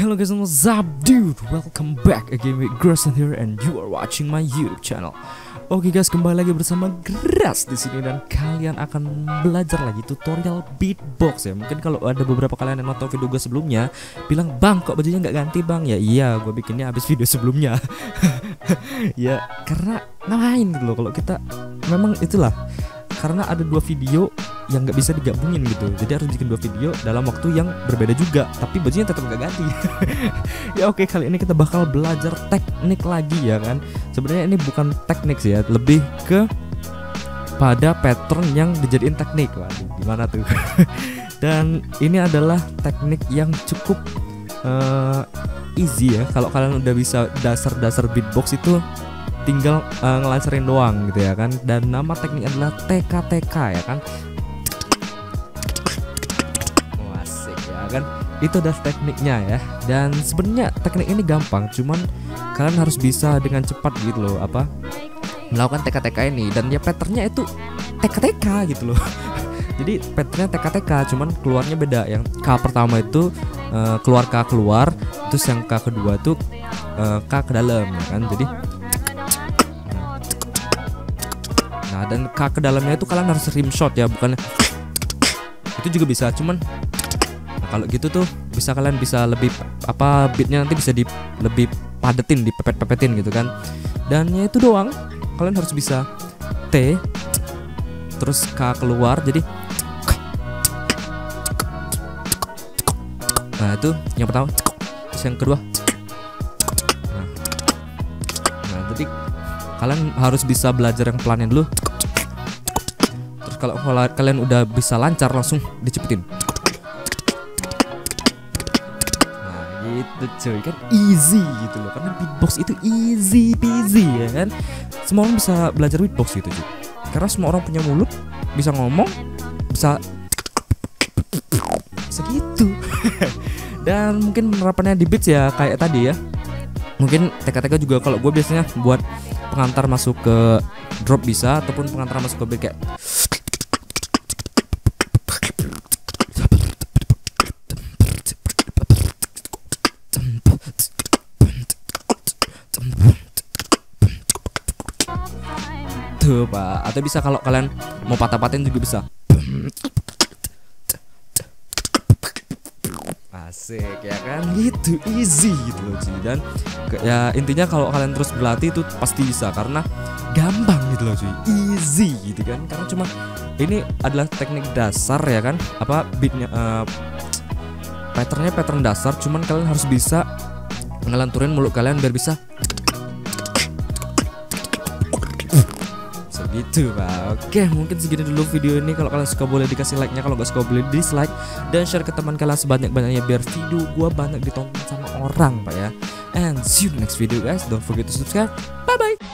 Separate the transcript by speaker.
Speaker 1: Hello guys, I'm Zab dude. Welcome back again with Grayson here and you are watching my YouTube channel. Oke guys, kembali lagi bersama Gras di sini dan kalian akan belajar lagi tutorial beatbox ya. Mungkin kalau ada beberapa kalian yang nonton video gue sebelumnya bilang, "Bang, kok bajunya nggak ganti, Bang?" Ya iya, gue bikinnya habis video sebelumnya. Ya, karena ngapain gitu loh kalau kita memang itulah. Karena ada dua video yang nggak bisa digabungin gitu, jadi harus bikin dua video dalam waktu yang berbeda juga, tapi bajunya tetap nggak ganti. Ya oke, kali ini kita bakal belajar teknik lagi ya kan. Sebenarnya ini bukan teknik sih ya, lebih ke pada pattern yang dijadiin teknik. Waduh, gimana tuh? Dan ini adalah teknik yang cukup easy ya. Kalau kalian udah bisa dasar-dasar beatbox itu tinggal ngelancarin doang gitu ya kan. Dan nama teknik adalah TK-TK ya kan. Asik ya kan. Itu adalah tekniknya ya. Dan sebenarnya teknik ini gampang, cuman kalian harus bisa dengan cepat gitu loh melakukan TK-TK ini. Dan ya patternnya itu TK-TK gitu loh. Jadi patternnya TK-TK, cuman keluarnya beda. Yang K pertama itu keluar K keluar, terus yang K kedua tuh K ke dalam ya kan. Jadi nah, dan K ke dalamnya itu kalian harus rim shot ya, bukan itu juga bisa, cuman nah, kalau gitu tuh bisa kalian bisa lebih beatnya nanti bisa lebih padetin, dipepet-pepetin gitu kan. Dan ya itu doang, kalian harus bisa T terus K keluar, jadi nah itu yang pertama, terus yang kedua. Nah jadi kalian harus bisa belajar yang pelannya dulu. Terus kalau kalian udah bisa lancar, langsung dicepetin. Nah gitu cuy, kan easy gitu loh. Karena beatbox itu easy peasy ya kan. Semua orang bisa belajar beatbox gitu cuy. Karena semua orang punya mulut, bisa ngomong, bisa segitu. Dan mungkin penerapannya di beats ya kayak tadi ya. Mungkin TK-TK juga kalau gue biasanya buat pengantar masuk ke drop bisa, ataupun pengantar masuk ke beat kayak tuh pak. Atau bisa kalau kalian mau patah-patahin juga bisa. Asik ya kan, gitu easy gitu loh cuy. Dan ya intinya kalau kalian terus berlatih itu pasti bisa, karena gampang gitu loh cuy, easy gitu kan. Karena cuma ini adalah teknik dasar ya kan, beatnya patternnya pattern dasar, cuman kalian harus bisa ngelanturin mulut kalian biar bisa gitu pak. Oke, mungkin segini dulu video ini. Kalau kalian suka boleh dikasih like nya, kalau nggak suka boleh dislike, dan share ke teman kalian sebanyak-banyaknya biar video gua banyak ditonton sama orang pak ya. And see you next video guys. Don't forget to subscribe. Bye bye.